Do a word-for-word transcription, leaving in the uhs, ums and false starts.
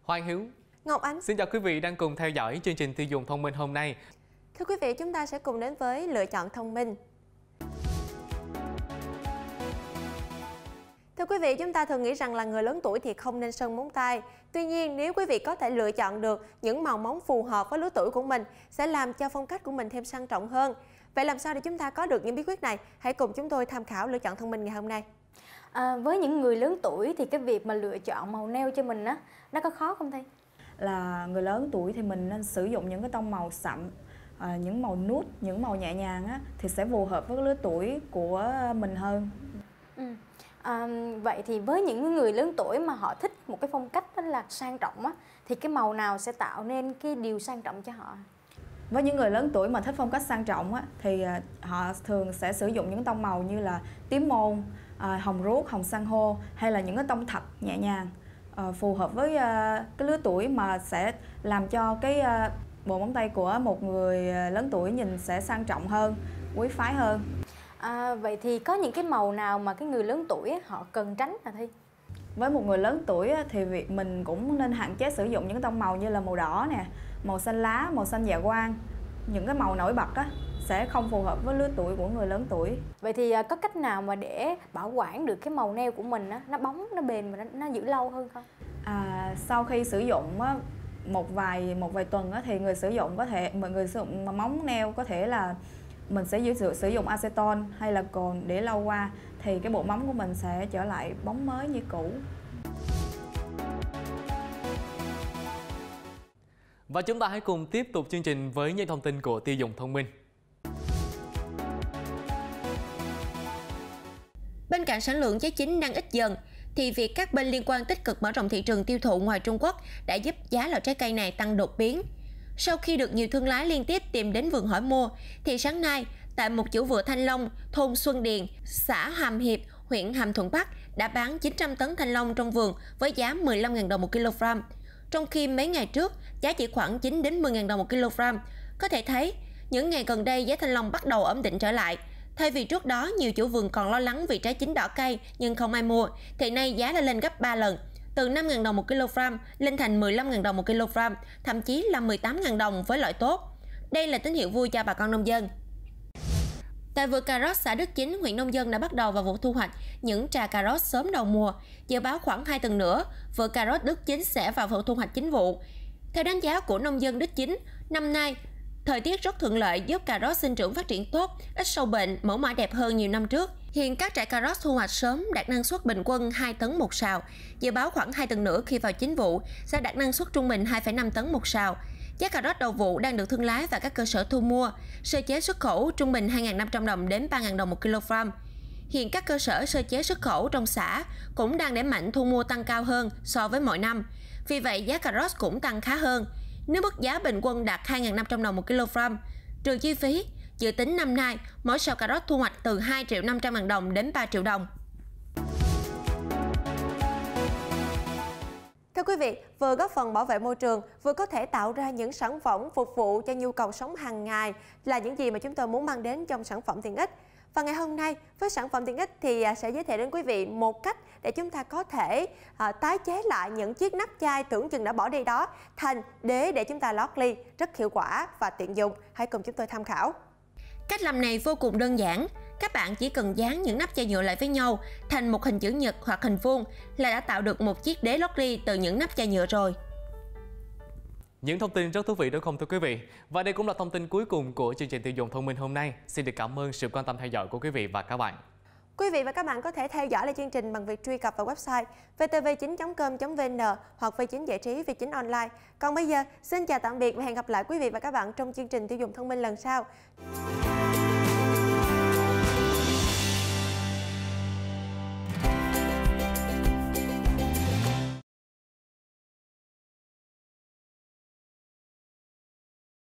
Hoàng Hiếu, Ngọc Ánh. Xin chào quý vị đang cùng theo dõi chương trình tiêu dùng thông minh hôm nay. Thưa quý vị, chúng ta sẽ cùng đến với lựa chọn thông minh. Thưa quý vị, chúng ta thường nghĩ rằng là người lớn tuổi thì không nên sơn móng tay. Tuy nhiên, nếu quý vị có thể lựa chọn được những màu móng phù hợp với lứa tuổi của mình sẽ làm cho phong cách của mình thêm sang trọng hơn. Vậy làm sao để chúng ta có được những bí quyết này? Hãy cùng chúng tôi tham khảo lựa chọn thông minh ngày hôm nay. À, với những người lớn tuổi thì cái việc mà lựa chọn màu nail cho mình á, nó có khó không thầy? Là người lớn tuổi thì mình nên sử dụng những cái tông màu sậm, à, những màu nude, những màu nhẹ nhàng á, thì sẽ phù hợp với lứa tuổi của mình hơn. Ừ. À, vậy thì với những người lớn tuổi mà họ thích một cái phong cách rất là sang trọng á, thì cái màu nào sẽ tạo nên cái điều sang trọng cho họ? Với những người lớn tuổi mà thích phong cách sang trọng á, thì họ thường sẽ sử dụng những tông màu như là tím môn, à, hồng ruốc, hồng san hô hay là những cái tông thạch nhẹ nhàng, à, phù hợp với à, cái lứa tuổi mà sẽ làm cho cái à, bộ móng tay của một người lớn tuổi nhìn sẽ sang trọng hơn, quý phái hơn. À, vậy thì có những cái màu nào mà cái người lớn tuổi họ cần tránh hả Thi? Với một người lớn tuổi thì việc mình cũng nên hạn chế sử dụng những tông màu như là màu đỏ nè, màu xanh lá, màu xanh dạ quang. Những cái màu nổi bật á, sẽ không phù hợp với lứa tuổi của người lớn tuổi. Vậy thì có cách nào mà để bảo quản được cái màu nail của mình á, nó bóng, nó bền và nó, nó giữ lâu hơn không? À, sau khi sử dụng á, một vài một vài tuần á, thì người sử dụng có thể mọi người sử dụng móng nail có thể là mình sẽ sử, sử dụng acetone hay là cồn để lâu qua thì cái bộ móng của mình sẽ trở lại bóng mới như cũ. Và chúng ta hãy cùng tiếp tục chương trình với những thông tin của tiêu dùng thông minh. Bên cạnh sản lượng trái chín đang ít dần, thì việc các bên liên quan tích cực mở rộng thị trường tiêu thụ ngoài Trung Quốc đã giúp giá loại trái cây này tăng đột biến. Sau khi được nhiều thương lái liên tiếp tìm đến vườn hỏi mua, thì sáng nay, tại một chủ vựa thanh long, thôn Xuân Điền, xã Hàm Hiệp, huyện Hàm Thuận Bắc đã bán chín trăm tấn thanh long trong vườn với giá mười lăm nghìn đồng một kg. Trong khi mấy ngày trước, giá chỉ khoảng chín đến mười nghìn đồng một kg. Có thể thấy, những ngày gần đây giá thanh long bắt đầu ổn định trở lại. Thay vì trước đó nhiều chủ vườn còn lo lắng vì trái chín đỏ cay nhưng không ai mua, thì nay giá đã lên gấp ba lần, từ năm nghìn đồng một kg lên thành mười lăm nghìn đồng một kg, thậm chí là mười tám nghìn đồng với loại tốt. Đây là tín hiệu vui cho bà con nông dân. Tại vựa cà rốt xã Đức Chính, huyện nông dân đã bắt đầu vào vụ thu hoạch những trà cà rốt sớm đầu mùa. Dự báo khoảng hai tuần nữa, vựa cà rốt Đức Chính sẽ vào vụ thu hoạch chính vụ. Theo đánh giá của nông dân Đức Chính, năm nay thời tiết rất thuận lợi giúp cà rốt sinh trưởng phát triển tốt, ít sâu bệnh, mẫu mã đẹp hơn nhiều năm trước. Hiện các trại cà rốt thu hoạch sớm đạt năng suất bình quân hai tấn một sào. Dự báo khoảng hai tuần nữa khi vào chính vụ sẽ đạt năng suất trung bình hai phẩy năm tấn một sào. Giá cà rốt đầu vụ đang được thương lái và các cơ sở thu mua, sơ chế xuất khẩu trung bình hai nghìn năm trăm đồng đến ba nghìn đồng một kg. Hiện các cơ sở sơ chế xuất khẩu trong xã cũng đang đẩy mạnh thu mua tăng cao hơn so với mọi năm. Vì vậy giá cà rốt cũng tăng khá hơn. Nếu mức giá bình quân đạt hai nghìn năm trăm đồng một kg, trừ chi phí, dự tính năm nay mỗi sào cà rốt thu hoạch từ hai triệu năm trăm ngàn đồng đến ba triệu đồng. Thưa quý vị, vừa góp phần bảo vệ môi trường, vừa có thể tạo ra những sản phẩm phục vụ cho nhu cầu sống hàng ngày là những gì mà chúng tôi muốn mang đến trong sản phẩm tiện ích. Và ngày hôm nay, với sản phẩm tiện ích thì sẽ giới thiệu đến quý vị một cách để chúng ta có thể à, tái chế lại những chiếc nắp chai tưởng chừng đã bỏ đi đó thành đế để chúng ta lót ly, rất hiệu quả và tiện dụng. Hãy cùng chúng tôi tham khảo. Cách làm này vô cùng đơn giản. Các bạn chỉ cần dán những nắp chai nhựa lại với nhau thành một hình chữ nhật hoặc hình vuông là đã tạo được một chiếc đế lót ly từ những nắp chai nhựa rồi. Những thông tin rất thú vị đúng không thưa quý vị? Và đây cũng là thông tin cuối cùng của chương trình tiêu dùng thông minh hôm nay. Xin được cảm ơn sự quan tâm theo dõi của quý vị và các bạn. Quý vị và các bạn có thể theo dõi lại chương trình bằng việc truy cập vào website vê tê vê chín chấm com chấm vê en hoặc vê chín giải trí, vê chín online. Còn bây giờ, xin chào tạm biệt và hẹn gặp lại quý vị và các bạn trong chương trình tiêu dùng thông minh lần sau.